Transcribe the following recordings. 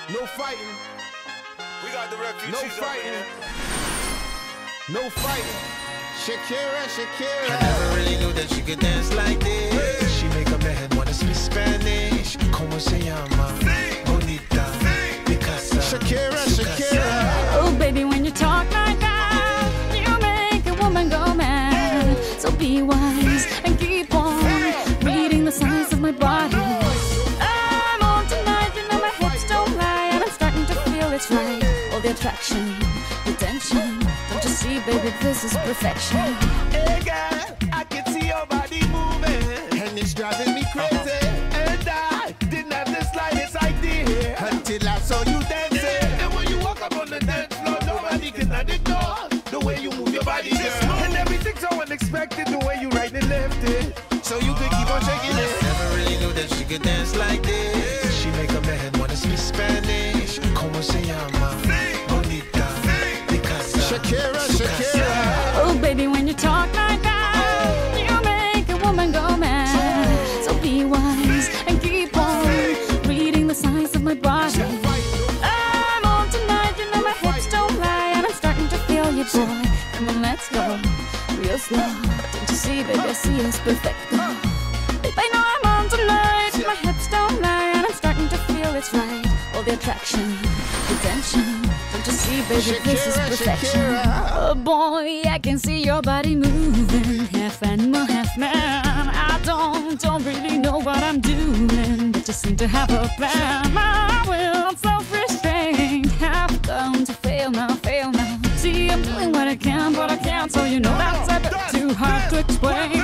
No fighting. We got the refugees. No fighting. No fighting. Shakira, Shakira. I never really knew that she could dance like this. She make a man wanna speak Spanish. Como se llama? Bonita. Picasa. Shakira, Shakira. Oh, baby, when you talk like that, you make a woman go mad. So be wise and keep on reading the signs of my body. I'm on tonight, you know my hips don't lie, and I'm starting to feel it's right. All the attraction, the tension. Don't you see, baby, this is perfection. Hey girl, I can see your body moving, And it's driving me crazy. and I didn't have the slightest idea Until I saw you dancing. And when you walk up on the dance floor, nobody can ignore the way you move your body, girl. And everything's so unexpected, the way you right and left it. So you could keep on shaking it. Never really knew that she could dance like this. She make a man wanna speak Spanish. Como se llama? Bonita. Picasa. Shakira, Shakira. Oh, baby, when you talk like that, you make a woman go mad. So be wise and keep on reading the signs of my body. I'm on tonight, you know my hips don't lie, and I'm starting to feel you, boy. Come on, let's go real slow. Don't you see, baby, I see it's perfect. Babe, I know I'm on tonight, my hips don't lie, and I'm starting to feel it's right. All the attraction, the tension. Don't you see, baby, this is Shakira, perfection. Shakira. Oh boy, I can see your body moving, half animal, half man. I don't really know what I'm doing, but just seem to have a plan. My will, self-restraint, have come to fail now, fail now. See, I'm doing what I can, but I can't, so you know that's a bit too hard to explain.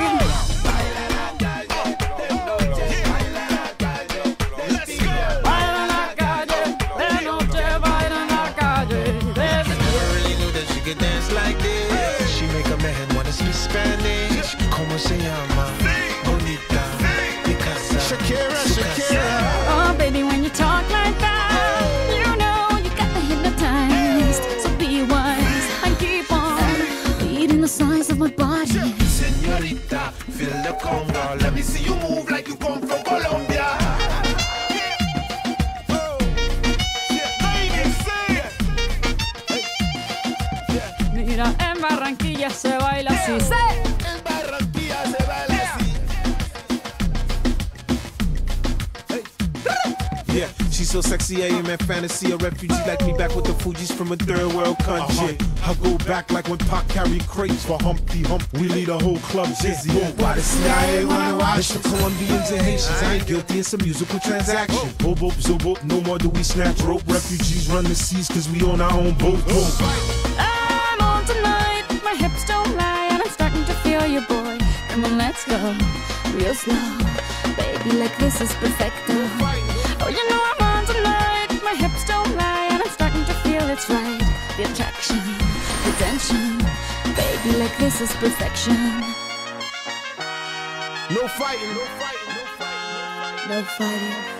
Dance like this. She make a man wanna speak Spanish. Como se llama? Bonita. Picasa. Shakira, Shakira. Oh, baby, when you talk like that, you know you got me hypnotized. So be wise and keep on reading the signs of my body. Señorita, feel the conga. Let me see you move like you come from Colombia. Mira, en Barranquilla se baila así. En Barranquilla se baila así. Yeah, she's so sexy, I am in fantasy. A refugee like me back with the Fugees from a third world country. I go back like when Pac carried crates for Humpty Hump. We lead a whole club dizzy. Why the CIA wanna watch the Colombians and Haitians? I ain't guilty, it's a musical transaction. Bobo, zobo, no more do we snatch rope. Refugees run the seas cause we on our own boat. I'm on tonight, my hips don't lie, and I'm starting to feel you, boy. Come on, let's go real slow. Baby, like this is perfecto. Oh, you know I'm on tonight, my hips don't lie, and I'm starting to feel it's right. The attraction, the tension. Baby, like this is perfection. No fighting. No fighting. No fighting. No fighting.